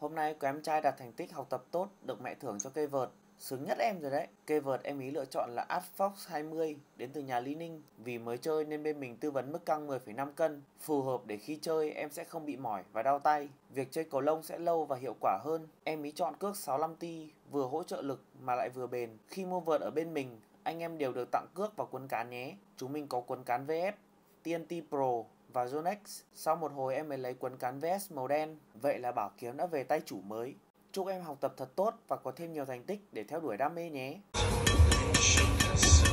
Hôm nay có em trai đạt thành tích học tập tốt, được mẹ thưởng cho cây vợt. Sướng nhất em rồi đấy. Cây vợt em ý lựa chọn là Adfox 20 đến từ nhà Lý Ninh. Vì mới chơi nên bên mình tư vấn mức căng 10,5 cân, phù hợp để khi chơi em sẽ không bị mỏi và đau tay. Việc chơi cầu lông sẽ lâu và hiệu quả hơn. Em ý chọn cước 65T, vừa hỗ trợ lực mà lại vừa bền. Khi mua vợt ở bên mình, anh em đều được tặng cước và cuốn cán nhé. Chúng mình có cuốn cán VS, TNT Pro và Zonex. Sau một hồi em mới lấy cuốn cán VS màu đen. Vậy là bảo kiếm đã về tay chủ mới. Chúc em học tập thật tốt và có thêm nhiều thành tích để theo đuổi đam mê nhé.